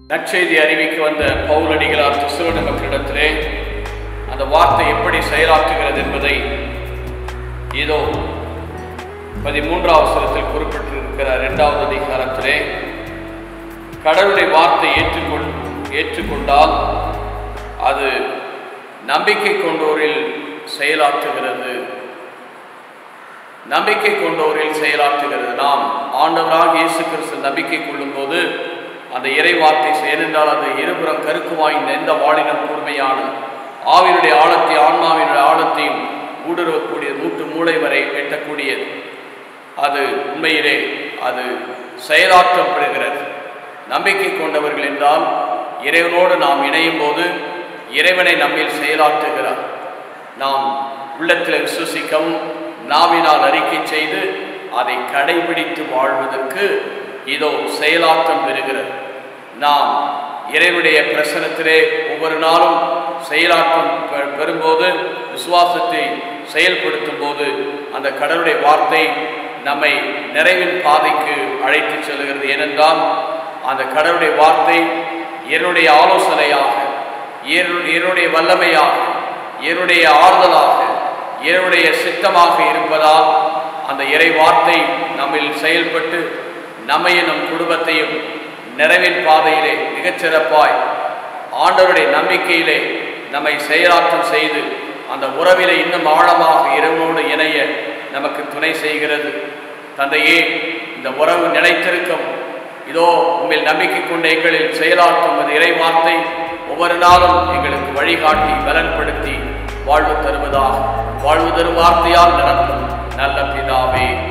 நற்செய்தி அறிவிக்க வந்த பவுலடிகளார் தெசலோனிக்க மக்களிடத்திலே அந்த வார்த்தை எப்படி செயலாற்றுகிறது என்பதை இதோ 13வது வசனத்தில் குறிப்பிட்டிருக்கிறார். 2வது அதிகாரத்திலே கடவுளுடைய வார்த்தை ஏற்றுக்கொண்டால் அது நம்பிக்கை கொண்டோரில் செயலாற்றுகிறது. நம்பிக்கை கொண்டோரில் செயலாற்றுகிறது. நாம் ஆண்டவராக இயேசு கிறிஸ்து நம்பிக்கை கொள்ளும் போது அந்த இறை வார்த்தை செயலென்றால் அது இருபுறம் கருக்கு வாய்ந்த எந்த வாளினம் கூர்மையானது, ஆவினுடைய ஆழத்தையும் ஆன்மாவினுடைய ஆழத்தையும் ஊடுருவக்கூடிய மூட்டு மூளை வரை வெட்டக்கூடியது. அது உண்மையிலே அது செயலாற்றப்படுகிறது. நம்பிக்கை கொண்டவர்கள் என்றால் இறைவனோடு நாம் இணையும் போது இறைவனை நம்மில் செயலாற்றுகிறார். நாம் உள்ளத்தில் விசுவசிக்கவும் நாவினால் அறிக்கை செய்து அதை கடைபிடித்து வாழ்வதற்கு இதோ செயலாற்றம் பெறுகிறது. நாம் இறைவனுடைய பிரசனத்திலே ஒவ்வொரு நாளும் செயலாற்றம் பெறும்போது, விசுவாசத்தை செயல்படுத்தும் போது அந்த கடவுளுடைய வார்த்தை நம்மை நிறைவின் பாதைக்கு அழைத்து செல்கிறது. ஏனென்றால் அந்த கடவுளுடைய வார்த்தை என்னுடைய ஆலோசனையாக, என்னுடைய வல்லமையாக, என்னுடைய ஆறுதலாக, என்னுடைய சித்தமாக இருப்பதால் அந்த இறை வார்த்தை நம்மில் செயல்பட்டு நம்மையும் நம் குடும்பத்தையும் நிறைவின் பாதையிலே மிகச்சிறப்பாய் ஆண்டவருடைய நம்பிக்கையிலே நம்மை செயலாற்றம் செய்து அந்த உறவிலே இன்னும் ஆழமாக இறைவனோடு இணைய நமக்கு துணை செய்கிறது. தந்தையே, இந்த உறவு நிலைத்திருக்கும் இதோ உண்மையில் நம்பிக்கை கொண்ட எங்களில் செயலாற்றும் அந்த இறை வார்த்தை ஒவ்வொரு நாளும் எங்களுக்கு வழிகாட்டி பலன்படுத்தி வாழ்வு தருவதாக வாழ்வு தரும் வார்த்தையால் நடத்தும் நல்ல பிதாவே.